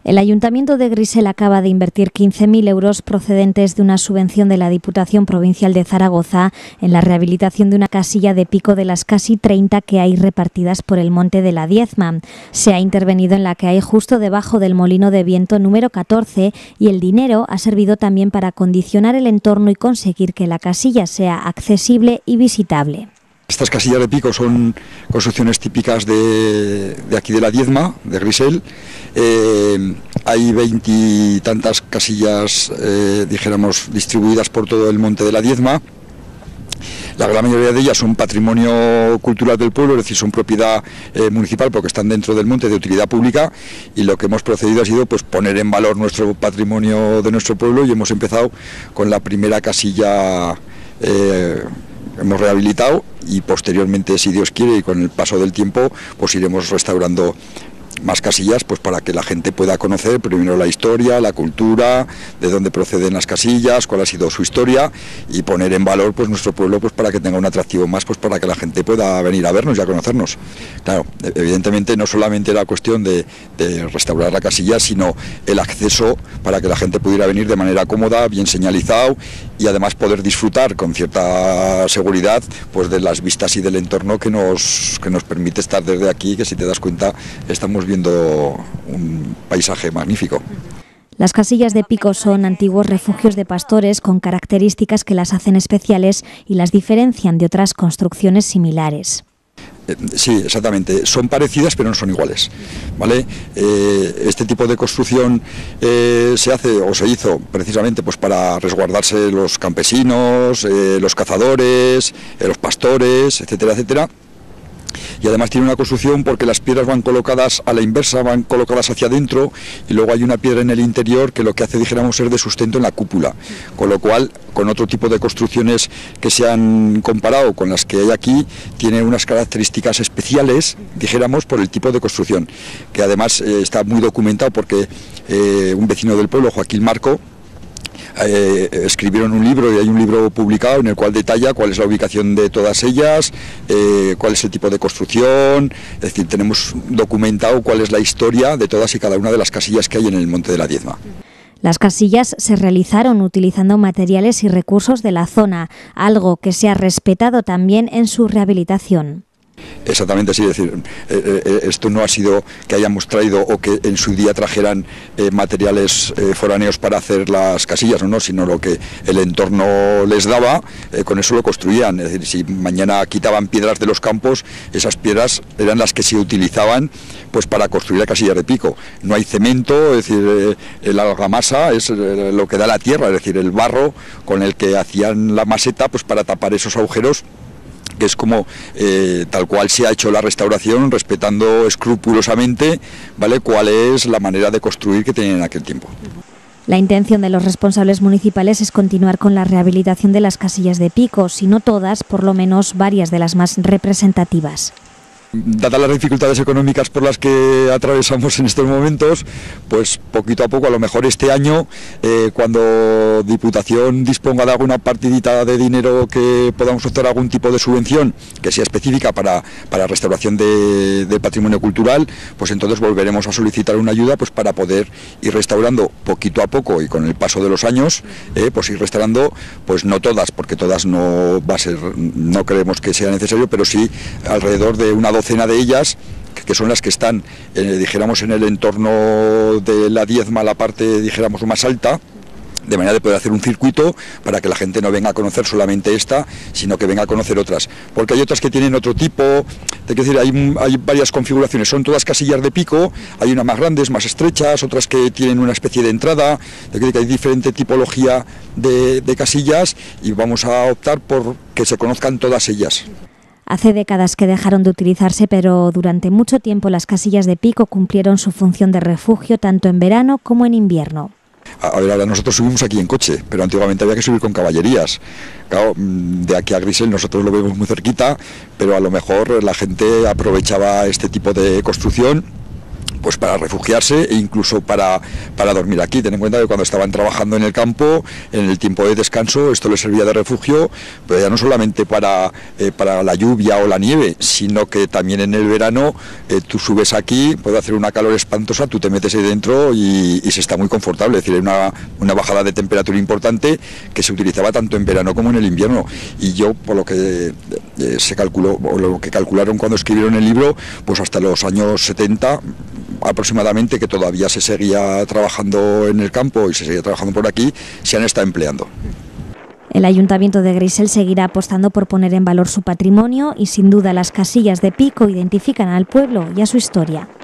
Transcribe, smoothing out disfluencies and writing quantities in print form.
El Ayuntamiento de Grisel acaba de invertir 15.000 euros procedentes de una subvención de la Diputación Provincial de Zaragoza en la rehabilitación de una casilla de pico de las casi 30 que hay repartidas por el Monte de la Diezma. Se ha intervenido en la que hay justo debajo del molino de viento número 14 y el dinero ha servido también para acondicionar el entorno y conseguir que la casilla sea accesible y visitable. Estas casillas de pico son construcciones típicas de aquí de la Diezma, de Grisel. Hay 20 y tantas casillas, dijéramos, distribuidas por todo el Monte de la Diezma. La gran mayoría de ellas son patrimonio cultural del pueblo, es decir, son propiedad municipal porque están dentro del monte de utilidad pública, y lo que hemos procedido ha sido pues poner en valor nuestro patrimonio de nuestro pueblo, y hemos empezado con la primera casilla. Hemos rehabilitado y posteriormente, si Dios quiere y con el paso del tiempo, pues iremos restaurando más casillas, pues para que la gente pueda conocer primero la historia, la cultura, de dónde proceden las casillas, cuál ha sido su historia, y poner en valor pues nuestro pueblo, pues para que tenga un atractivo más, pues para que la gente pueda venir a vernos y a conocernos. Claro, evidentemente no solamente era cuestión de restaurar la casilla, sino el acceso para que la gente pudiera venir de manera cómoda, bien señalizado, y además poder disfrutar con cierta seguridad pues de las vistas y del entorno que nos permite estar desde aquí, que si te das cuenta estamos viendo un paisaje magnífico. Las casillas de pico son antiguos refugios de pastores con características que las hacen especiales y las diferencian de otras construcciones similares. Sí, exactamente. Son parecidas pero no son iguales, ¿vale? Este tipo de construcción se hace o se hizo precisamente pues para resguardarse los campesinos, los cazadores, los pastores, etcétera, etcétera. Y además tiene una construcción porque las piedras van colocadas a la inversa, van colocadas hacia adentro, y luego hay una piedra en el interior que lo que hace, dijéramos, ser de sustento en la cúpula, con lo cual, con otro tipo de construcciones que se han comparado con las que hay aquí, tiene unas características especiales, dijéramos, por el tipo de construcción, que además está muy documentado porque un vecino del pueblo, Joaquín Marco, escribieron un libro, y hay un libro publicado en el cual detalla cuál es la ubicación de todas ellas, cuál es el tipo de construcción, es decir, tenemos documentado cuál es la historia de todas y cada una de las casillas que hay en el Monte de la Diezma. Las casillas se realizaron utilizando materiales y recursos de la zona, algo que se ha respetado también en su rehabilitación. Exactamente, sí, es decir, esto no ha sido que hayamos traído o que en su día trajeran materiales foráneos para hacer las casillas, no, sino lo que el entorno les daba, con eso lo construían. Es decir, si mañana quitaban piedras de los campos, esas piedras eran las que se utilizaban pues para construir la casilla de pico. No hay cemento, es decir, la argamasa es lo que da la tierra, es decir, el barro con el que hacían la maseta pues para tapar esos agujeros, que es como tal cual se ha hecho la restauración, respetando escrupulosamente, ¿vale?, cuál es la manera de construir que tenían en aquel tiempo. La intención de los responsables municipales es continuar con la rehabilitación de las casillas de pico, si no todas, por lo menos varias de las más representativas. Dadas las dificultades económicas por las que atravesamos en estos momentos, pues poquito a poco, a lo mejor este año, cuando Diputación disponga de alguna partidita de dinero que podamos obtener algún tipo de subvención que sea específica para restauración del patrimonio cultural, pues entonces volveremos a solicitar una ayuda pues para poder ir restaurando poquito a poco, y con el paso de los años, pues ir restaurando, pues no todas, porque todas no va a ser, no creemos que sea necesario, pero sí alrededor de una docena de ellas, que son las que están, dijéramos, en el entorno de la Diezma, la parte, dijéramos, más alta, de manera de poder hacer un circuito para que la gente no venga a conocer solamente esta, sino que venga a conocer otras, porque hay otras que tienen otro tipo, es decir, hay varias configuraciones, son todas casillas de pico, hay unas más grandes, más estrechas, otras que tienen una especie de entrada, es decir, que hay diferente tipología de casillas, y vamos a optar por que se conozcan todas ellas. Hace décadas que dejaron de utilizarse, pero durante mucho tiempo las casillas de pico cumplieron su función de refugio tanto en verano como en invierno. A ver, ahora nosotros subimos aquí en coche, pero antiguamente había que subir con caballerías. Claro, de aquí a Grisel nosotros lo vemos muy cerquita, pero a lo mejor la gente aprovechaba este tipo de construcción pues para refugiarse e incluso para dormir aquí. Ten en cuenta que cuando estaban trabajando en el campo, en el tiempo de descanso, esto les servía de refugio, pero ya no solamente para la lluvia o la nieve, sino que también en el verano tú subes aquí, puede hacer una calor espantosa, tú te metes ahí dentro y se está muy confortable. Es decir, hay una bajada de temperatura importante que se utilizaba tanto en verano como en el invierno. Y yo, por lo que se calculó, o lo que calcularon cuando escribieron el libro, pues hasta los años 70 aproximadamente, que todavía se seguía trabajando en el campo y se seguía trabajando por aquí, se han estado empleando. El Ayuntamiento de Grisel seguirá apostando por poner en valor su patrimonio y sin duda las casillas de pico identifican al pueblo y a su historia.